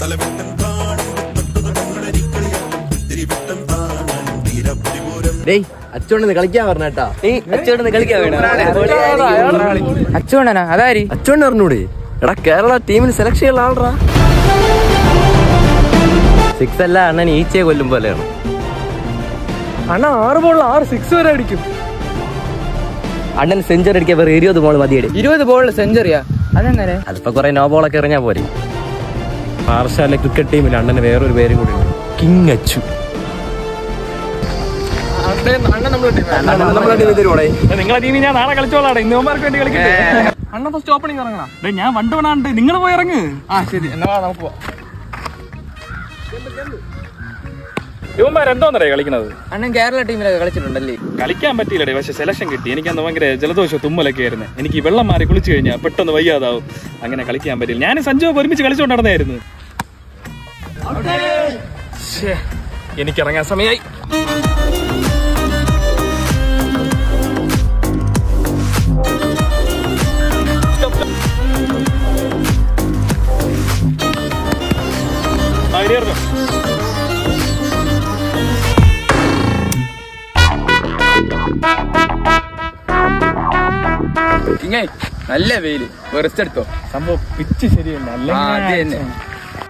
അച്ചോണ്ടെന്ന് കളിക്കാൻ പറഞ്ഞാ അച്ചോണ്ടെന്ന് കളിക്കാൻ വേണം. അച്ചോണ്ടനാ? അതാരി അച്ചോണ്ട് പറഞ്ഞൂടെ? എടാ കേരള ടീമിന് സെലക്ട് ചെയ്യാനുള്ള ആളാ. 6 അല്ല അണ്ണൻ ഈച്ചയെ കൊല്ലും പോലെയാണ്. അണ്ണ 6 ബോളിൽ 6 6 വരെ അടിക്കും. അണ്ണൻ സെഞ്ചുറി അടിക്കാൻ വേറെ 20 ബോൾ മതിയടി. 20 ബോളിൽ സെഞ്ചുറിയാ? അതെങ്ങനെ? അതിപ്പോ കുറെ നോ ബോളൊക്കെ എറിഞ്ഞാ പോരെ. പാർശാല ക്രിക്കറ്റ് ടീമിൽ അണ്ണന് വേറൊരു പേരും കൂടി ഉണ്ട്, കിങ് അച്ചു. നിങ്ങളെ ടീമിൽ ഞാൻ നാളെ കളിച്ചോളാടെ. ഇന്നവന്മാർക്ക് വേണ്ടി കളിക്കട്ടെ. അണ്ണ ഫസ്റ്റ് ഓപ്പണിംഗ് ഇറങ്ങണം. ഞാൻ വണ്ട് വേണാണ്ട് നിങ്ങൾ പോയി ഇറങ്ങ്. ശരി എന്നാ നമുക്ക് പോവാം. ഇവന്മാരെന്തോന്നറിയാ കളിക്കുന്നത്? അണ്ണൻ കേരള ടീമിലൊക്കെ കളിച്ചിട്ടുണ്ടല്ലേ? കളിക്കാൻ പറ്റിയില്ലേ, പക്ഷെ സെലക്ഷൻ കിട്ടി. എനിക്കന്ന് ഭയങ്കര ജലദോഷം തുമ്മലൊക്കെ ആയിരുന്നു. എനിക്ക് വെള്ളം മാറി കുളിച്ചു കഴിഞ്ഞാൽ പെട്ടെന്ന് വയ്യാതാവും. അങ്ങനെ കളിക്കാൻ പറ്റില്ല. ഞാൻ സഞ്ജുവൊക്കെ ഒരുമിച്ച് കളിച്ചോണ്ട് നടന്നായിരുന്നു. എനിക്കിറങ്ങാൻ സമയമായി. നല്ല വെയില്, വെറുതെടുത്തോ. സംഭവം പിച്ച് ശരിയല്ല.